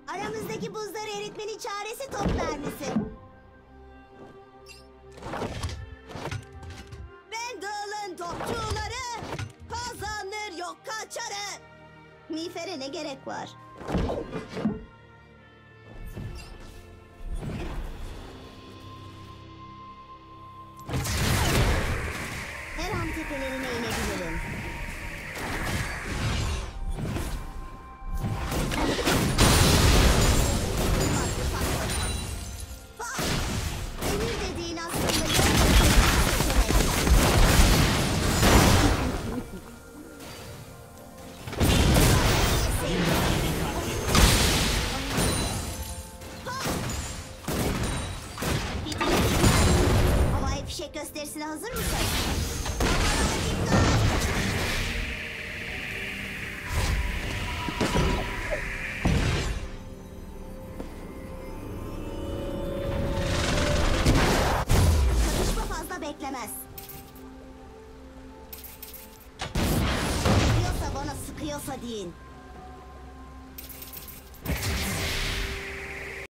Aramızdaki buzları eritmenin çaresi top mermisi. Randall'ın topçuları kazanır yok kaçarı. Miğfere ne gerek var? Her an tepelerine inebilirim. Emir dediğin aslında yok. Havai fişek gösterisine hazır mısın? Çatışma fazla beklemez. Sıkıyorsa bana, sıkıyorsa deyin.